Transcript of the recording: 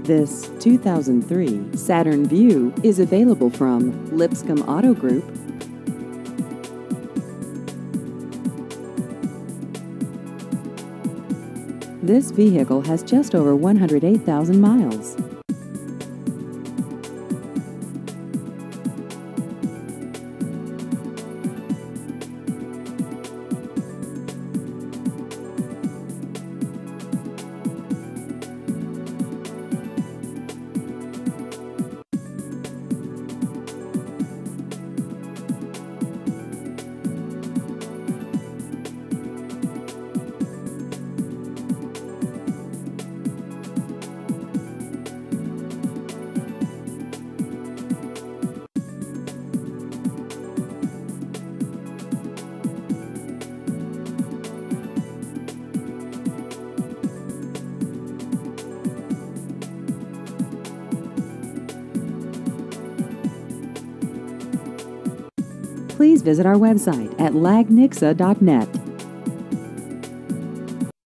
This 2003 Saturn VUE is available from Lipscomb Auto Group. This vehicle has just over 108,000 miles. Please visit our website at lagnixa.net.